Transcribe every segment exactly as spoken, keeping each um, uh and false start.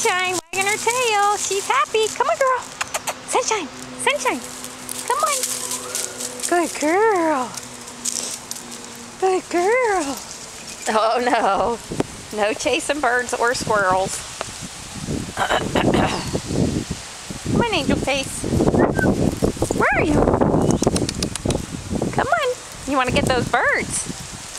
Sunshine wagging her tail. She's happy. Come on, girl. Sunshine. Sunshine. Come on. Good girl. Good girl. Oh, no. No chasing birds or squirrels. Come on, angel face. Where are you? Come on. You want to get those birds.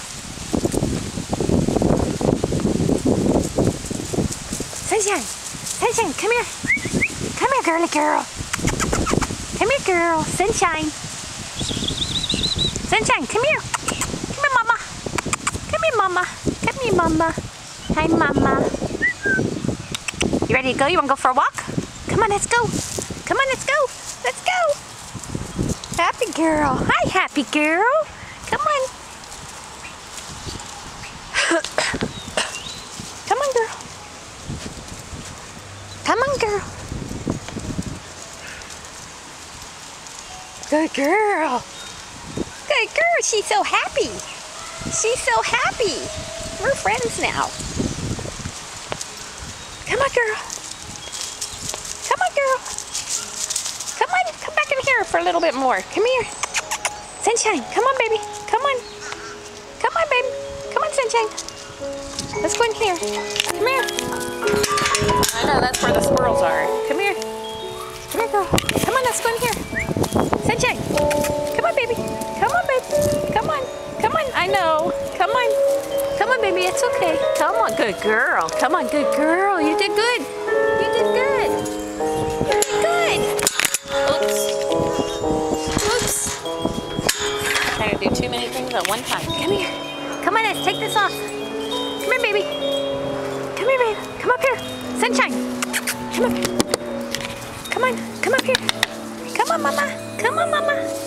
Sunshine. Sunshine, come here. Come here, girly girl. Come here, girl. Sunshine. Sunshine, come here. Come here, mama. Come here, mama. Come here, mama. Hi, mama. You ready to go? You want to go for a walk? Come on, let's go. Come on, let's go. Let's go. Happy girl. Hi, happy girl. Come on. Come on, girl. Come on, girl. Good girl. Good girl. She's so happy. She's so happy. We're friends now. Come on, girl. Come on, girl. Come on. Come back in here for a little bit more. Come here. Sunshine. Come on, baby. Come on. Come on, baby. Come on, Sunshine. Let's go in here. Come here. I know, that's where the squirrels are. Come here. Come here, girl. Come on, let's go in here. Sunshine. Come on, baby. Come on, baby. Come on. Come on. I know. Come on. Come on, baby. It's okay. Come on. Good girl. Come on. Good girl. You did good. You did good. You did good. Oops. Oops. Trying to do too many things at one time. Come here. Come on, let's take this off. Come here, baby. Come here, baby. Come up here. Sunshine. Come up here. Come on. Come up here. Come on, mama. Come on, mama.